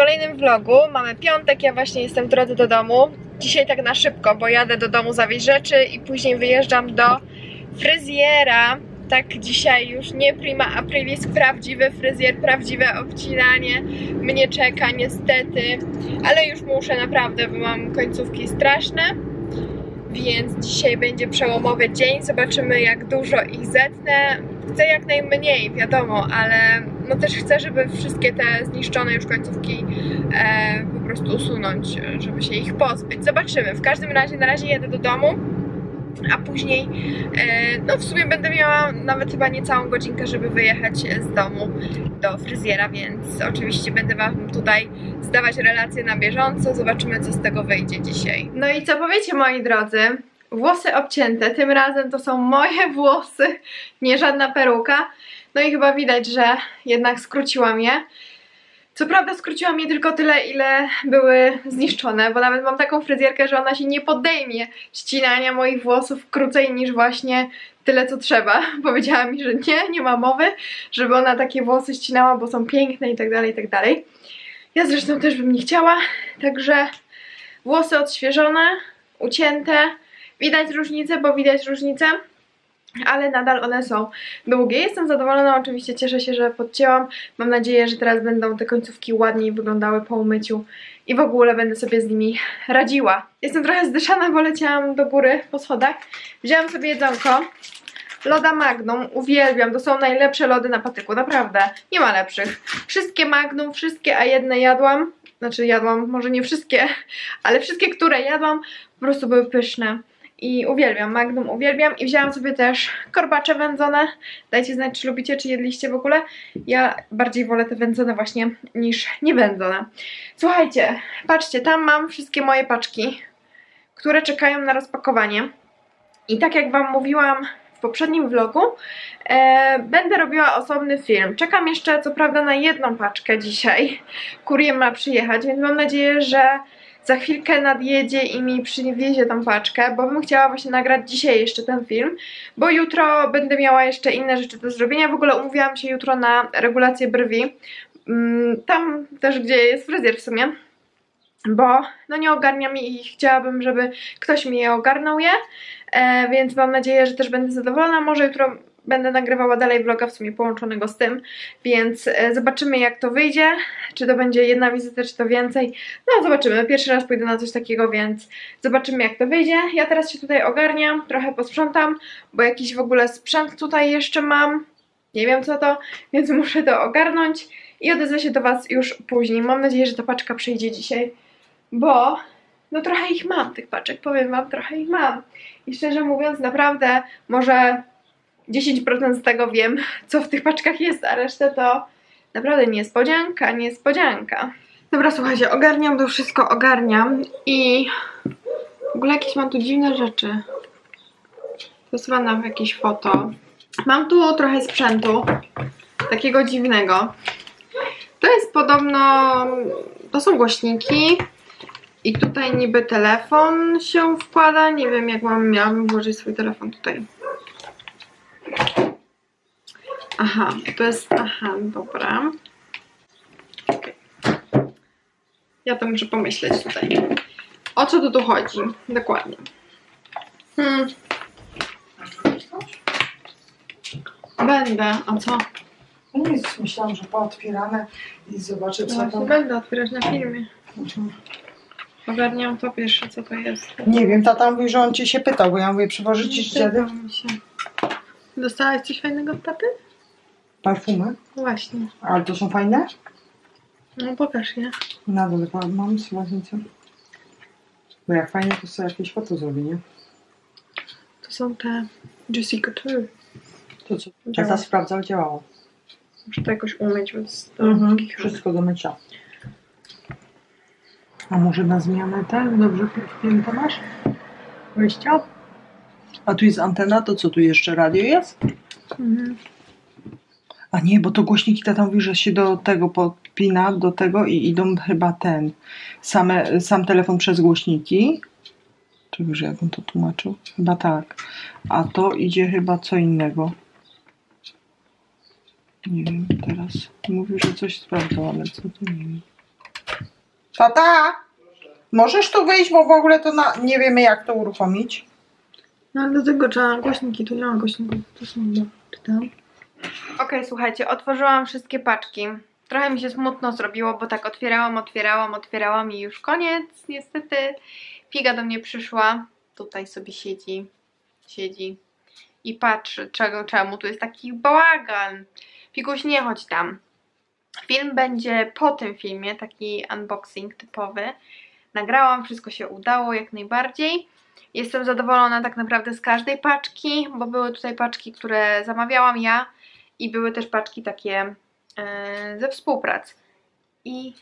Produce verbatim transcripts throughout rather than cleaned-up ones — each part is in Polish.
kolejnym vlogu. Mamy piątek, ja właśnie jestem w drodze do domu. Dzisiaj tak na szybko, bo jadę do domu zawieźć rzeczy i później wyjeżdżam do fryzjera. Tak dzisiaj już nie prima aprilis, prawdziwy fryzjer, prawdziwe obcinanie mnie czeka niestety. Ale już muszę naprawdę, bo mam końcówki straszne. Więc dzisiaj będzie przełomowy dzień, zobaczymy jak dużo ich zetnę. Chcę jak najmniej, wiadomo, ale no też chcę, żeby wszystkie te zniszczone już końcówki e, po prostu usunąć, żeby się ich pozbyć. Zobaczymy, w każdym razie na razie jedę do domu, a później e, no w sumie będę miała nawet chyba niecałą godzinkę, żeby wyjechać z domu do fryzjera, więc oczywiście będę wam tutaj zdawać relacje na bieżąco, zobaczymy co z tego wyjdzie dzisiaj. No i co powiecie moi drodzy? Włosy obcięte, tym razem to są moje włosy, nie żadna peruka. No i chyba widać, że jednak skróciłam je. Co prawda skróciłam je tylko tyle, ile były zniszczone, bo nawet mam taką fryzjerkę, że ona się nie podejmie ścinania moich włosów krócej niż właśnie tyle co trzeba. Powiedziała mi, że nie, nie ma mowy, żeby ona takie włosy ścinała, bo są piękne i tak dalej, i tak dalej. Ja zresztą też bym nie chciała, także włosy odświeżone, ucięte. Widać różnicę, bo widać różnicę, ale nadal one są długie. Jestem zadowolona, oczywiście cieszę się, że podcięłam. Mam nadzieję, że teraz będą te końcówki ładniej wyglądały po umyciu i w ogóle będę sobie z nimi radziła. Jestem trochę zdyszana, bo leciałam do góry po schodach. Wzięłam sobie jedzonko. Loda Magnum, uwielbiam, to są najlepsze lody na patyku, naprawdę, nie ma lepszych. Wszystkie Magnum, wszystkie, a jedne jadłam, znaczy jadłam, może nie wszystkie, ale wszystkie, które jadłam, po prostu były pyszne. I uwielbiam, Magnum uwielbiam i wzięłam sobie też korbacze wędzone. Dajcie znać, czy lubicie, czy jedliście w ogóle. Ja bardziej wolę te wędzone właśnie niż niewędzone. Słuchajcie, patrzcie, tam mam wszystkie moje paczki, które czekają na rozpakowanie. I tak jak wam mówiłam w poprzednim vlogu, e, będę robiła osobny film. Czekam jeszcze co prawda na jedną paczkę dzisiaj. Kurier ma przyjechać, więc mam nadzieję, że za chwilkę nadjedzie i mi przywiezie tą paczkę, bo bym chciała właśnie nagrać dzisiaj jeszcze ten film, bo jutro będę miała jeszcze inne rzeczy do zrobienia. W ogóle umówiłam się jutro na regulację brwi, tam też gdzie jest fryzjer w sumie, bo no nie ogarniam i chciałabym, żeby ktoś mi je ogarnął je, e, więc mam nadzieję, że też będę zadowolona. Może jutro będę nagrywała dalej vloga w sumie połączonego z tym, więc e, zobaczymy jak to wyjdzie, czy to będzie jedna wizyta, czy to więcej. No zobaczymy, pierwszy raz pójdę na coś takiego, więc zobaczymy jak to wyjdzie. Ja teraz się tutaj ogarniam, trochę posprzątam, bo jakiś w ogóle sprzęt tutaj jeszcze mam, nie wiem co to, więc muszę to ogarnąć i odezwę się do was już później. Mam nadzieję, że ta paczka przyjdzie dzisiaj, bo no trochę ich mam, tych paczek, powiem wam, trochę ich mam. I szczerze mówiąc, naprawdę może dziesięć procent z tego wiem, co w tych paczkach jest, a resztę to naprawdę niespodzianka, niespodzianka. Dobra, słuchajcie, ogarniam to wszystko, ogarniam i w ogóle jakieś mam tu dziwne rzeczy. Wysłałam nam jakieś foto. Mam tu trochę sprzętu, takiego dziwnego. To jest podobno, to są głośniki i tutaj niby telefon się wkłada. Nie wiem jak mam, miałam włożyć swój telefon tutaj. Aha, to jest, aha, dobra. Okay. Ja to muszę pomyśleć tutaj. O co tu tu chodzi? Dokładnie. Hmm. Będę, a co? No nic, myślałam, że pootwierane i zobaczę co tam. Będę otwierać na filmie. Ogarniam to pierwsze, co to jest. Nie wiem, tata mówi, że on cię się pytał, bo ja mówię, przywożyć ci dziady. Dostałaś coś fajnego od taty? Parfumy? Właśnie. Ale to są fajne? No pokaż je. Na dole mam słownicę. Bo jak fajnie, to sobie jakieś foto zrobię, nie? To są te Juicy Couture. To co? Jak ta sprawdzał, działało. Muszę to jakoś umyć, więc to mhm. Wszystko do mycia. A może na zmianę ten? Dobrze wpięte masz? Wejścia? A tu jest antena, to co tu jeszcze radio jest? Mhm. A nie, bo to głośniki tata mówi, że się do tego podpina, do tego i idą chyba ten, same, sam telefon przez głośniki. Czy wiesz, jak on to tłumaczył? Chyba tak. A to idzie chyba co innego. Nie wiem, teraz mówił, że coś sprawdzał, ale co to nie wiem. Tata! Możesz tu wyjść, bo w ogóle to na... nie wiemy jak to uruchomić. No ale do tego trzeba głośniki, tu nie ma głośników, to są do... czytam. Okej, okay, słuchajcie, otworzyłam wszystkie paczki. Trochę mi się smutno zrobiło, bo tak otwierałam, otwierałam, otwierałam i już koniec, niestety. Figa do mnie przyszła, tutaj sobie siedzi, siedzi i patrzy, czego, czemu tu jest taki bałagan. Figuś, nie chodź tam. Film będzie po tym filmie, taki unboxing typowy. Nagrałam, wszystko się udało jak najbardziej. Jestem zadowolona tak naprawdę z każdej paczki, bo były tutaj paczki, które zamawiałam ja i były też paczki takie yy, ze współprac. I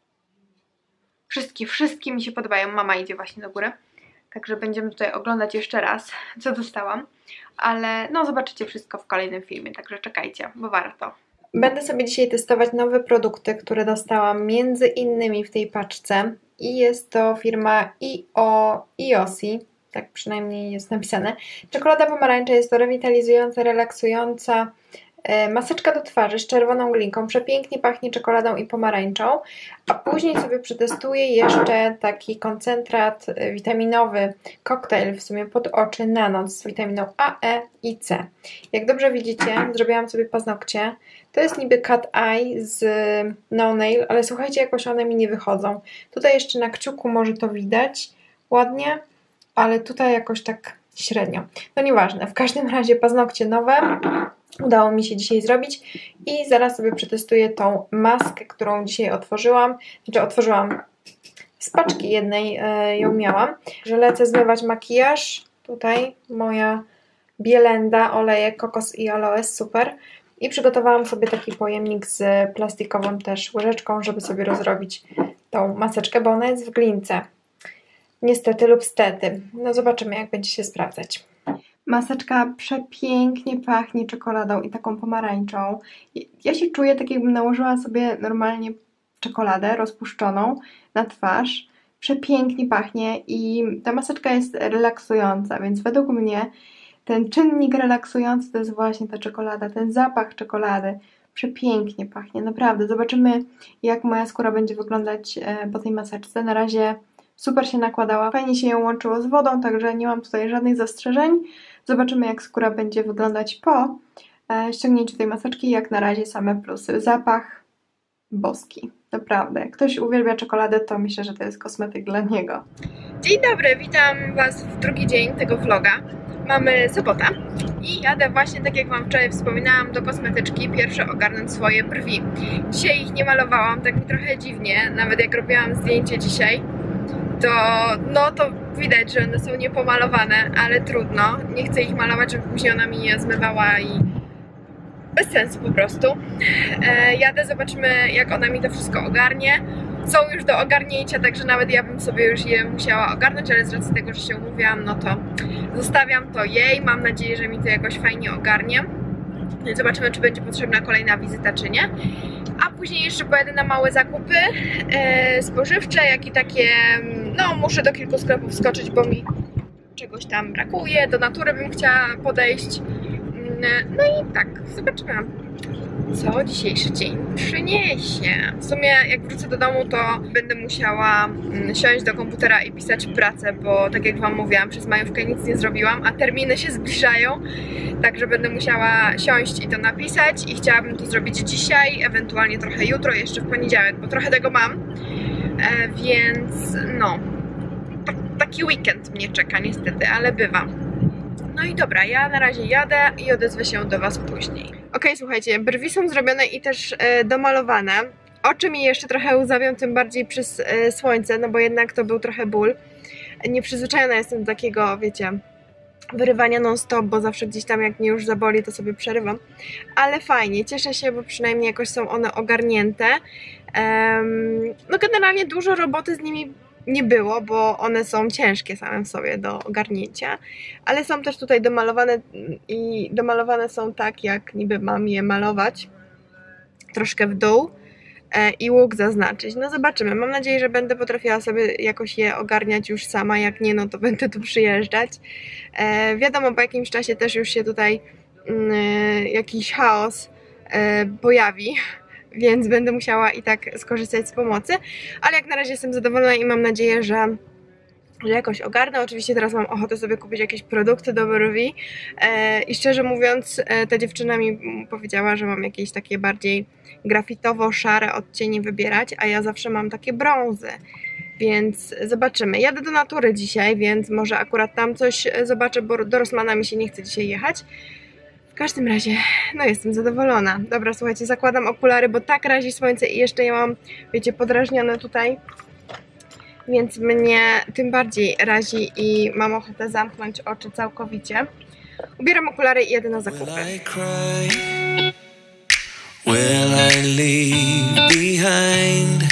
wszystkie, wszystkie mi się podobają. Mama idzie właśnie do góry. Także będziemy tutaj oglądać jeszcze raz, co dostałam. Ale no zobaczycie wszystko w kolejnym filmie, także czekajcie, bo warto. Będę sobie dzisiaj testować nowe produkty, które dostałam między innymi w tej paczce. I jest to firma I O Iosi, tak przynajmniej jest napisane. Czekolada pomarańcza jest to rewitalizująca, relaksująca e, maseczka do twarzy z czerwoną glinką. Przepięknie pachnie czekoladą i pomarańczą. A później sobie przetestuję jeszcze taki koncentrat witaminowy, koktajl w sumie pod oczy na noc z witaminą A, E i C. Jak dobrze widzicie, zrobiłam sobie paznokcie. To jest niby cat eye z no nail, ale słuchajcie, jakoś one mi nie wychodzą. Tutaj jeszcze na kciuku może to widać ładnie, ale tutaj jakoś tak średnio. No nieważne, w każdym razie paznokcie nowe udało mi się dzisiaj zrobić i zaraz sobie przetestuję tą maskę, którą dzisiaj otworzyłam. Znaczy otworzyłam z paczki jednej, yy, ją miałam. Że lecę zmywać makijaż. Tutaj moja Bielenda, oleje kokos i aloes, super. I przygotowałam sobie taki pojemnik z plastikową też łyżeczką, żeby sobie rozrobić tą maseczkę, bo ona jest w glince. Niestety lub stety. No zobaczymy, jak będzie się sprawdzać. Maseczka przepięknie pachnie czekoladą i taką pomarańczą. Ja się czuję tak, jakbym nałożyła sobie normalnie czekoladę rozpuszczoną na twarz. Przepięknie pachnie i ta maseczka jest relaksująca, więc według mnie ten czynnik relaksujący to jest właśnie ta czekolada, ten zapach czekolady. Przepięknie pachnie, naprawdę. Zobaczymy, jak moja skóra będzie wyglądać po tej maseczce. Na razie super się nakładała, fajnie się ją łączyło z wodą, także nie mam tutaj żadnych zastrzeżeń. Zobaczymy, jak skóra będzie wyglądać po ściągnięciu tej maseczki. Jak na razie same plusy. Zapach boski. Naprawdę. Jak ktoś uwielbia czekoladę, to myślę, że to jest kosmetyk dla niego. Dzień dobry, witam Was w drugi dzień tego vloga. Mamy sobota i jadę właśnie, tak jak Wam wczoraj wspominałam, do kosmetyczki pierwsze ogarnąć swoje brwi. Dzisiaj ich nie malowałam, tak mi trochę dziwnie, nawet jak robiłam zdjęcie dzisiaj, to no to widać, że one są niepomalowane, ale trudno. Nie chcę ich malować, żeby później ona mi je zmywała i bez sensu po prostu. E, jadę, zobaczymy, jak ona mi to wszystko ogarnie. Są już do ogarnięcia, także nawet ja bym sobie już je musiała ogarnąć, ale z racji tego, że się umówiłam, no to zostawiam to jej. Mam nadzieję, że mi to jakoś fajnie ogarnie. Zobaczymy, czy będzie potrzebna kolejna wizyta, czy nie. A później jeszcze pojadę na małe zakupy e, spożywcze, jak i takie, no muszę do kilku sklepów skoczyć, bo mi czegoś tam brakuje. Do natury bym chciała podejść. No i tak, zobaczymy, co dzisiejszy dzień przyniesie. W sumie jak wrócę do domu, to będę musiała siąść do komputera i pisać pracę, bo tak jak Wam mówiłam, przez majówkę nic nie zrobiłam, a terminy się zbliżają, także będę musiała siąść i to napisać i chciałabym to zrobić dzisiaj, ewentualnie trochę jutro, jeszcze w poniedziałek, bo trochę tego mam, e, więc no, tak, taki weekend mnie czeka niestety, ale bywa. No i dobra, ja na razie jadę i odezwę się do Was później. Ok, słuchajcie, brwi są zrobione i też e, domalowane. Oczy mi jeszcze trochę łzawią, tym bardziej przez e, słońce, no bo jednak to był trochę ból. Nieprzyzwyczajona jestem do takiego, wiecie, wyrywania non-stop, bo zawsze gdzieś tam jak mnie już zaboli, to sobie przerywam. Ale fajnie, cieszę się, bo przynajmniej jakoś są one ogarnięte. Um, no generalnie dużo roboty z nimi nie było, bo one są ciężkie same w sobie do ogarnięcia, ale są też tutaj domalowane i domalowane są tak, jak niby mam je malować, troszkę w dół e, i łuk zaznaczyć. No zobaczymy, mam nadzieję, że będę potrafiła sobie jakoś je ogarniać już sama, jak nie, no to będę tu przyjeżdżać. E, wiadomo, po jakimś czasie też już się tutaj mm, jakiś chaos e, pojawi, więc będę musiała i tak skorzystać z pomocy, ale jak na razie jestem zadowolona i mam nadzieję, że że jakoś ogarnę. Oczywiście teraz mam ochotę sobie kupić jakieś produkty do brwi e, i szczerze mówiąc e, ta dziewczyna mi powiedziała, że mam jakieś takie bardziej grafitowo-szare odcienie wybierać, a ja zawsze mam takie brązy, więc zobaczymy. Jadę do Natury dzisiaj, więc może akurat tam coś zobaczę, bo do Rossmana mi się nie chce dzisiaj jechać. W każdym razie, no jestem zadowolona. Dobra, słuchajcie, zakładam okulary, bo tak razi słońce i jeszcze je mam, wiecie, podrażnione tutaj, więc mnie tym bardziej razi i mam ochotę zamknąć oczy całkowicie. Ubieram okulary i jedę na zakupy. Will I leave behind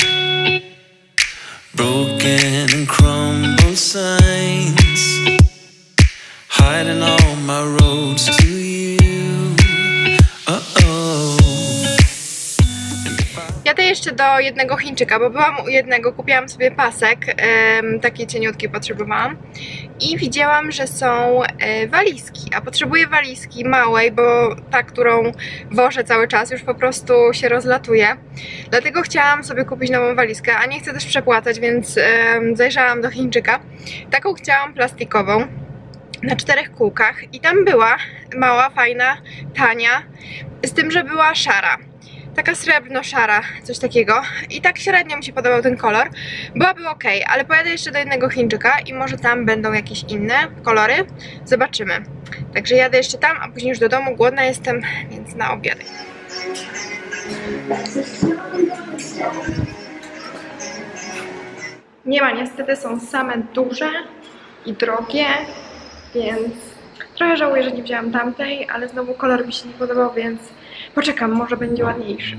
broken and crumbled signs, hiding all my roads to you? Uh-oh. Jadę jeszcze do jednego Chińczyka, bo byłam u jednego, kupiłam sobie pasek, um, taki cieniutki potrzebowałam i widziałam, że są e, walizki, a potrzebuję walizki małej, bo ta, którą wożę cały czas, już po prostu się rozlatuje. Dlatego chciałam sobie kupić nową walizkę, a nie chcę też przepłacać, więc e, zajrzałam do Chińczyka. Taką chciałam plastikową, na czterech kółkach i tam była mała, fajna, tania, z tym, że była szara. Taka srebrno-szara, coś takiego. I tak średnio mi się podobał ten kolor. Byłaby ok, ale pojadę jeszcze do jednego Chińczyka i może tam będą jakieś inne kolory. Zobaczymy. Także jadę jeszcze tam, a później już do domu. Głodna jestem, więc na obiadek. Nie ma, niestety są same duże i drogie, więc trochę żałuję, że nie wzięłam tamtej, ale znowu kolor mi się nie podobał, więc poczekam, może będzie ładniejszy.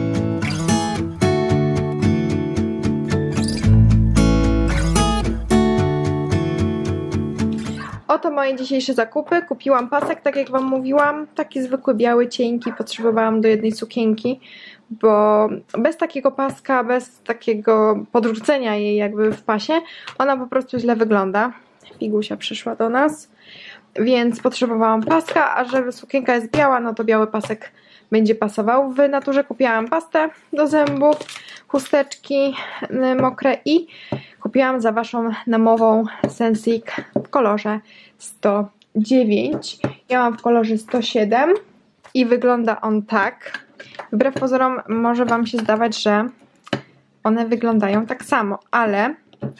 Oto moje dzisiejsze zakupy. Kupiłam pasek, tak jak wam mówiłam, taki zwykły biały, cienki, potrzebowałam do jednej sukienki, bo bez takiego paska, bez takiego podrzucenia jej jakby w pasie, ona po prostu źle wygląda. Figusia przyszła do nas, więc potrzebowałam paska, a żeby sukienka jest biała, no to biały pasek będzie pasował. W Naturze kupiłam pastę do zębów, chusteczki mokre i kupiłam za waszą namową Sensic w kolorze sto dziewięć. Ja mam w kolorze sto siedem i wygląda on tak. Wbrew pozorom może wam się zdawać, że one wyglądają tak samo, ale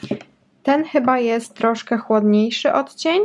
ten chyba jest troszkę chłodniejszy odcień.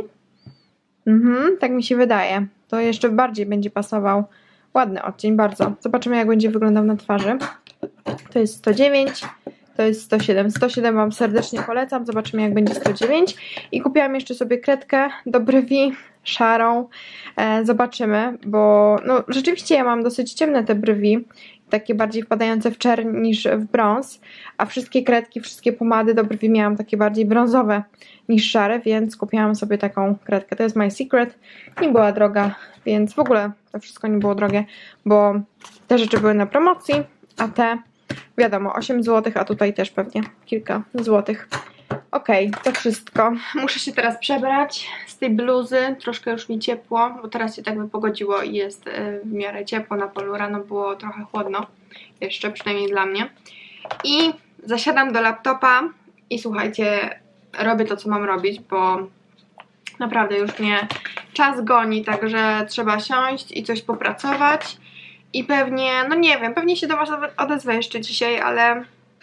Mhm, tak mi się wydaje. To jeszcze bardziej będzie pasował. Ładny odcień, bardzo. Zobaczymy, jak będzie wyglądał na twarzy. To jest sto dziewięć, to jest sto siedem. sto siedem wam serdecznie polecam. Zobaczymy, jak będzie sto dziewięć. I kupiłam jeszcze sobie kredkę do brwi, szarą. E, zobaczymy, bo no, rzeczywiście ja mam dosyć ciemne te brwi. Takie bardziej wpadające w czerń niż w brąz. A wszystkie kredki, wszystkie pomady do brwi miałam takie bardziej brązowe niż szare, więc kupiłam sobie taką kredkę. To jest My Secret. Nie była droga, więc w ogóle to wszystko nie było drogie, bo te rzeczy były na promocji, a te, wiadomo, osiem złotych, a tutaj też pewnie kilka złotych. Okej, okay, to wszystko. Muszę się teraz przebrać z tej bluzy. Troszkę już mi ciepło, bo teraz się tak wypogodziło i jest w miarę ciepło. Na polu rano było trochę chłodno. Jeszcze, przynajmniej dla mnie. I zasiadam do laptopa i słuchajcie, robię to, co mam robić, bo naprawdę już mnie czas goni, także trzeba siąść i coś popracować. I pewnie, no nie wiem, pewnie się do was odezwę jeszcze dzisiaj, ale,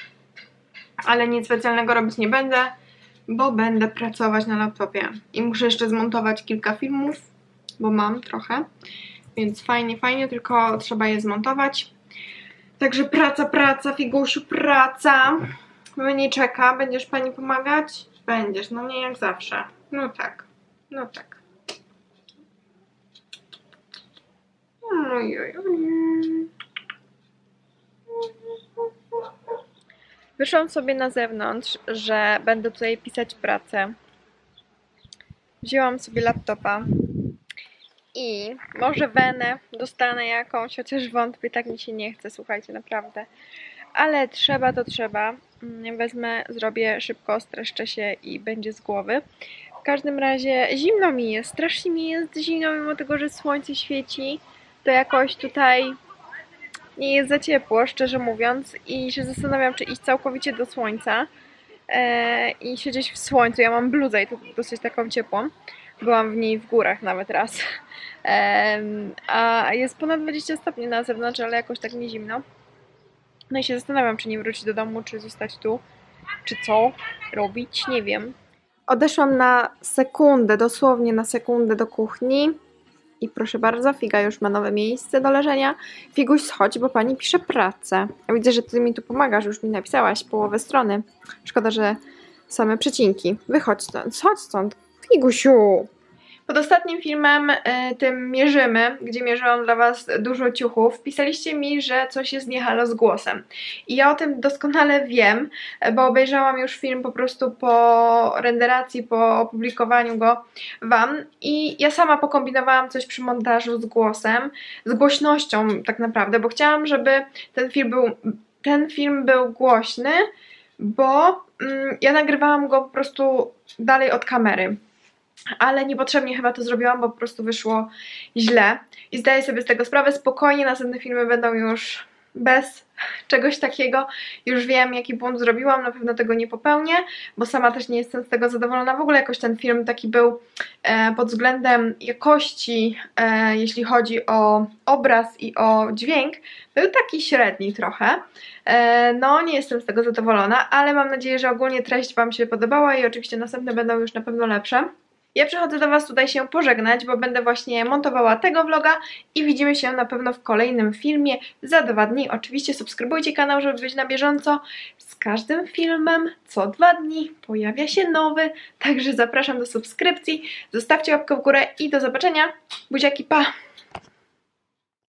ale nic specjalnego robić nie będę, bo będę pracować na laptopie. I muszę jeszcze zmontować kilka filmów, bo mam trochę, więc fajnie, fajnie, tylko trzeba je zmontować. Także praca, praca, Figusiu, praca. Mnie czeka, będziesz pani pomagać? Będziesz, no nie jak zawsze. No tak, no tak. Wyszłam sobie na zewnątrz, że będę tutaj pisać pracę. Wzięłam sobie laptopa i może wenę dostanę jakąś, chociaż wątpię, tak mi się nie chce, słuchajcie, naprawdę. Ale trzeba to trzeba. Wezmę, zrobię szybko, streszczę się i będzie z głowy. W każdym razie zimno mi jest, strasznie mi jest zimno, mimo tego, że słońce świeci. To jakoś tutaj nie jest za ciepło, szczerze mówiąc, i się zastanawiam, czy iść całkowicie do słońca e, i siedzieć w słońcu. Ja mam bluzę i to dosyć taką ciepłą. Byłam w niej w górach nawet raz. E, a jest ponad dwadzieścia stopni na zewnątrz, ale jakoś tak nie zimno. No i się zastanawiam, czy nie wrócić do domu, czy zostać tu, czy co robić, nie wiem. Odeszłam na sekundę, dosłownie na sekundę do kuchni i proszę bardzo, Figa już ma nowe miejsce do leżenia. Figuś, schodź, bo pani pisze pracę. Ja widzę, że ty mi tu pomagasz, już mi napisałaś połowę strony. Szkoda, że same przecinki. Wychodź stąd, chodź stąd, Figusiu. Pod ostatnim filmem, y, tym mierzymy, gdzie mierzyłam dla was dużo ciuchów, pisaliście mi, że coś jest nie halo z głosem. I ja o tym doskonale wiem, bo obejrzałam już film po prostu po renderacji, po opublikowaniu go wam i ja sama pokombinowałam coś przy montażu z głosem, z głośnością tak naprawdę, bo chciałam, żeby ten film był, ten film był głośny, bo mm, ja nagrywałam go po prostu dalej od kamery. Ale niepotrzebnie chyba to zrobiłam, bo po prostu wyszło źle i zdaję sobie z tego sprawę. Spokojnie następne filmy będą już bez czegoś takiego. Już wiem, jaki błąd zrobiłam, na pewno tego nie popełnię, bo sama też nie jestem z tego zadowolona. W ogóle jakoś ten film taki był e, pod względem jakości, e, jeśli chodzi o obraz i o dźwięk, był taki średni trochę. E, no, nie jestem z tego zadowolona, ale mam nadzieję, że ogólnie treść wam się podobała i oczywiście następne będą już na pewno lepsze. Ja przychodzę do was tutaj się pożegnać, bo będę właśnie montowała tego vloga i widzimy się na pewno w kolejnym filmie za dwa dni. Oczywiście subskrybujcie kanał, żeby być na bieżąco. Z każdym filmem co dwa dni pojawia się nowy, także zapraszam do subskrypcji. Zostawcie łapkę w górę i do zobaczenia. Buziaki, pa!